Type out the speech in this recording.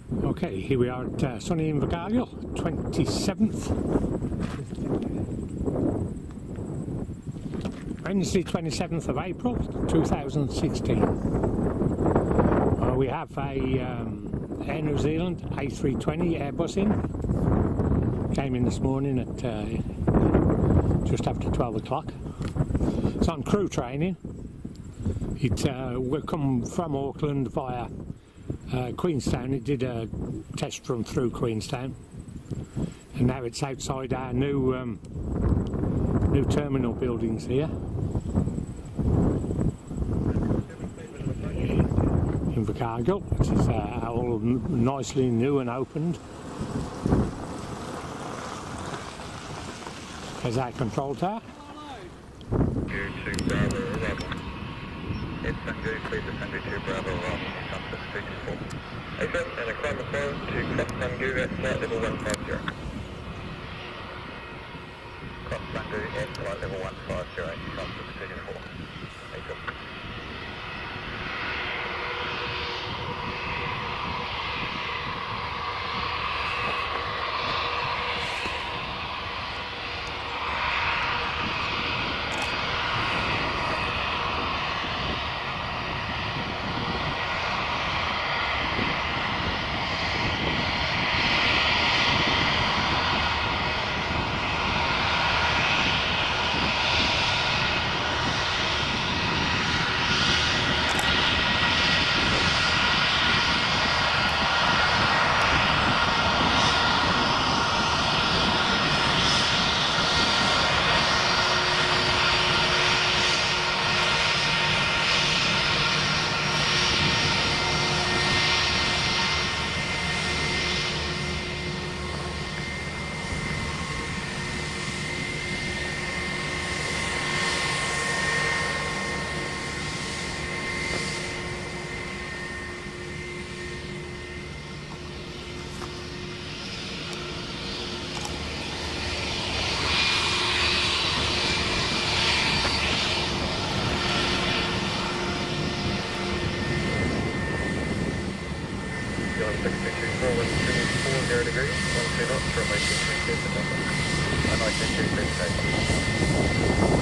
Okay, here we are at sunny Invercargill, 27th. Wednesday, 27th of April, 2016. We have a Air New Zealand A320 Airbus in. Came in this morning at just after 12 o'clock. It's on crew training. It will come from Auckland via Queenstown. It did a test run through Queenstown, and now it's outside our new terminal buildings here. Invercargill, which is all nicely new and opened. There's our control tower. It's Tango, please descend to Bravo 1, Santos 64. Open and a climb phone to cross Tango at flight level 150. Cross Tango at flight level 150, Santos 64. Open. John 624, 140 degrees, 12 knots from 18 meters, and 19 meters.